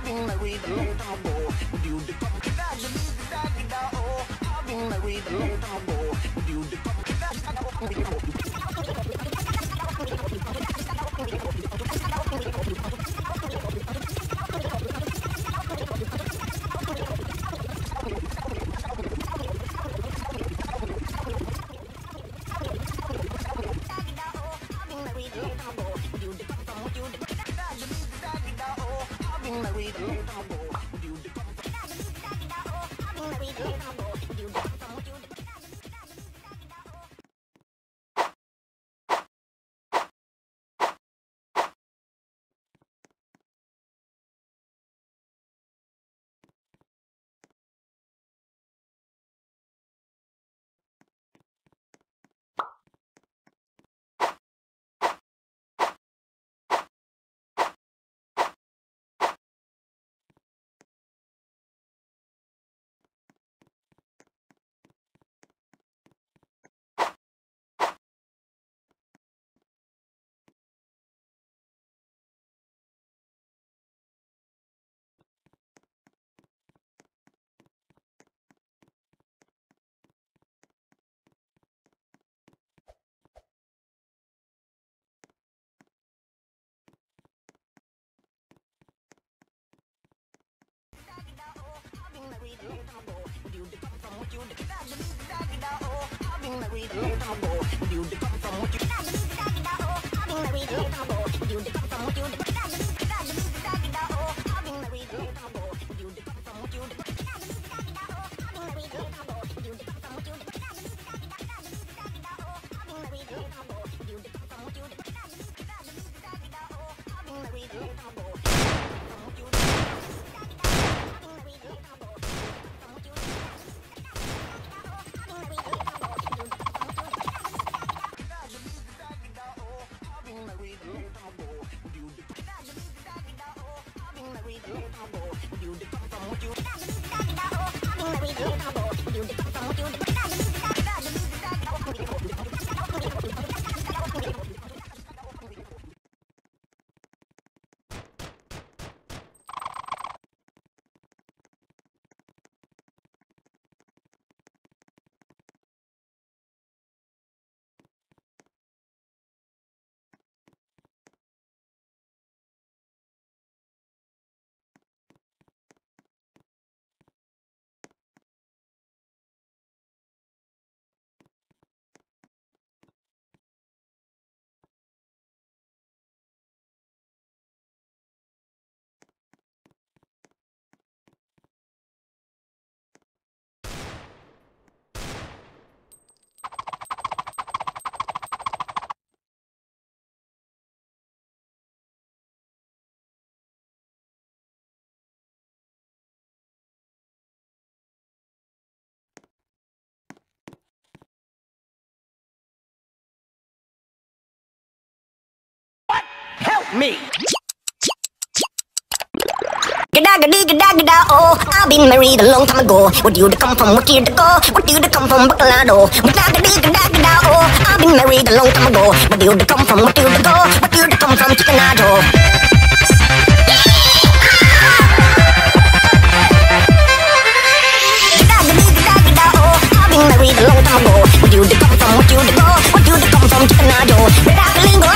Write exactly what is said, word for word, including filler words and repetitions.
been married a long time ago. You the come oh, I've been married a long time ago. You the come me. Gada-gada-gada-gada, oh, I've been married a long time ago. What you to come from? What you to go? What you to come from? Bacalado. Gada-gada-gada-gada, oh, I've been married a long time ago. What you to come from? What you to go? What you to come from? Chickenado. Gada-gada-gada-gada, oh, I've been married a long time ago. What you to come from? What you to go? What you to come from? Chickenado. Gada-gada-gada.